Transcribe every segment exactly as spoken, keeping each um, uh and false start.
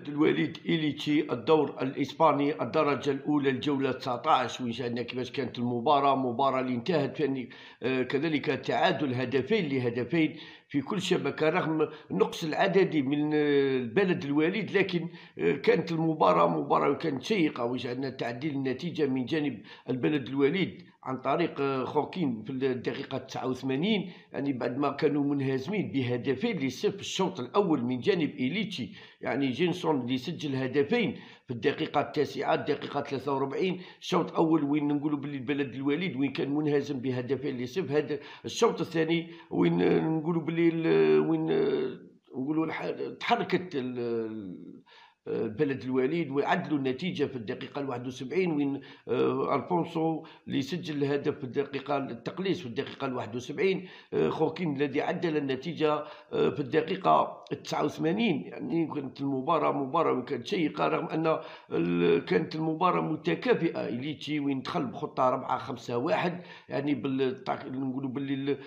البلد الوليد إليتشي الدور الإسباني الدرجة الأولى الجولة تسعة عشر، وين شاهدنا كيفاش كانت المباراة، مباراة اللي انتهت فاني آه كذلك تعادل هدفين لهدفين في كل شبكة رغم النقص العددي من البلد الوليد، لكن كانت المباراة مباراة كانت شيقة، وشاهدنا تعديل النتيجة من جانب البلد الوليد عن طريق خوكين في الدقيقة تسعة وثمانين، يعني بعد ما كانوا منهزمين بهدفين لصفر الشوط الأول من جانب إليتشي، يعني جينسون اللي سجل هدفين في الدقيقة التاسعة الدقيقة ثلاثة وأربعين الشوط الأول، وين نقولوا باللي البلد الوليد وين كان منهزم بهدفين لصفر. هذا الشوط الثاني وين نقولوا باللي وين نقولوا تحركت البلد الوليد وعدلوا النتيجة في الدقيقة الواحد وسبعين، وين ألفونسو اللي سجل الهدف في الدقيقة التقليص في الدقيقة الواحد وسبعين، خوكين الذي عدل النتيجة في الدقيقة التسعة وثمانين. يعني كانت المباراة مباراة كانت شيقة رغم أن كانت المباراة متكافئة. إليتشي وين دخل بخطة أربعة خمسة واحد، يعني بال نقولوا باللي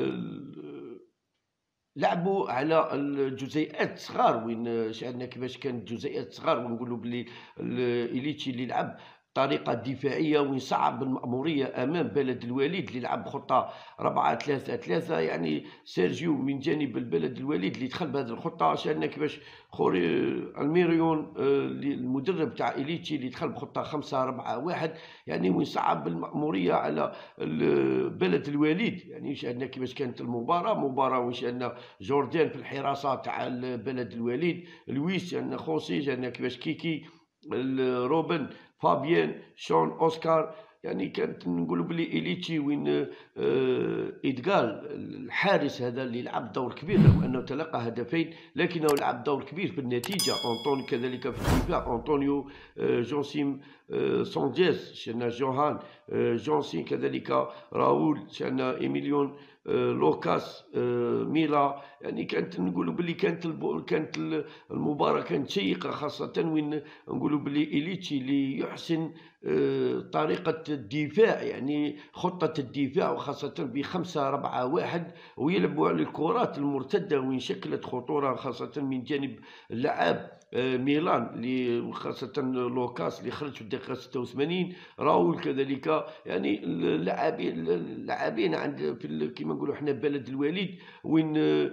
لعبوا على الجزيئات الصغار، وين شاهدنا كيفاش كانت جزيئات صغار، ونقولوا بلي إليتشي اللي لعب طريقة دفاعية وين صعب المأمورية أمام بلد الوليد اللي لعب خطة أربعة ثلاثة ثلاثة. يعني سيرجيو من جانب البلد الوليد اللي دخل بهذه الخطة، شاهدنا كيفاش خوري الميريون المدرب تاع إليتشي اللي دخل بخطة خمسة أربعة واحد، يعني وين صعب المأمورية على بلد الوليد. يعني شاهدنا كيفاش كانت المباراة مباراة، وين شاهدنا جوردان في الحراسة تاع بلد الوليد، لويس شاهدنا خوسي، شاهدنا كيفاش كيكي روبن فابيان شون اوسكار. يعني كانت نقولوا بلي إليتشي وين آه إدغال الحارس هذا اللي لعب دور كبير رغم انه تلقى هدفين، لكنه لعب دور كبير في النتيجه. أنطونيو كذلك في الدفاع، أنطونيو آه جونسيم آه سانجيز، شنا جوهان آه جونسين كذلك راول، شنا إيميليون آه لوكاس آه ميلا. يعني كانت نقولوا بلي كانت كانت المباراه كانت شيقه، خاصه وين نقولوا بلي إليتشي اللي يحسن آه طريقه الدفاع، يعني خطه الدفاع، وخاصه بخمسة أربعة واحد، ويلعبوا على الكرات المرتده وين شكلت خطوره خاصه من جانب اللاعب ميلان اللي خاصة لوكاس اللي خرج في الدقيقة ستة وثمانين، راول كذلك. يعني اللاعبين اللاعبين عند في كما نقولوا حنا بلد الوليد وين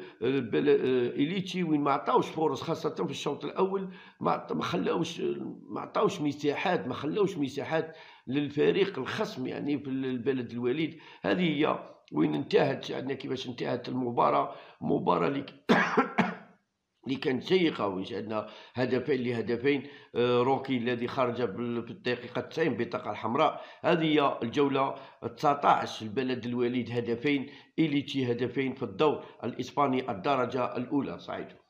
إليتشي وين ما عطاوش فرص، خاصة في الشوط الأول ما ما خلاوش ما عطاوش مساحات ما خلاوش مساحات للفريق الخصم، يعني في البلد الوليد. هذه هي وين انتهت، عندنا كيفاش انتهت المباراة، مباراة اللي اللي كانت شيقه، وشاهدنا هدفين لهدفين. روكي الذي خرج في الدقيقه تسعين بطاقه الحمراء. هذه هي الجوله تسعة عشر، البلد الوليد هدفين، إليتشي هدفين في الدور الإسباني الدرجه الاولى. سعيد.